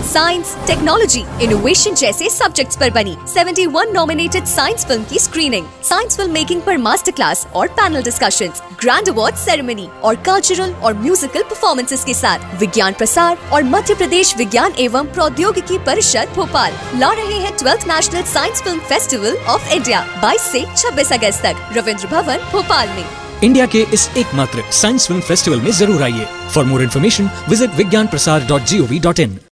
Science, technology, innovation जैसे subjects पर बनी 71 नॉमिनेटेड साइंस फिल्म की स्क्रीनिंग, साइंस फिल्म मेकिंग पर मास्टर क्लास और panel discussions, grand award ceremony और कल्चरल और म्यूजिकल परफॉर्मेंसेस के साथ विज्ञान प्रसार और मध्य प्रदेश विज्ञान एवं प्रौद्योगिकी परिषद भोपाल ला रहे हैं 12th national science film festival of India 22 से 26 अगस्त तक रविंद्र भवन भोपाल में। इंडिया के इस एकमात्र साइंस फिल्म फेस्टिवल में जरूर आइए। For more information visit vigyanprasar.gov.in।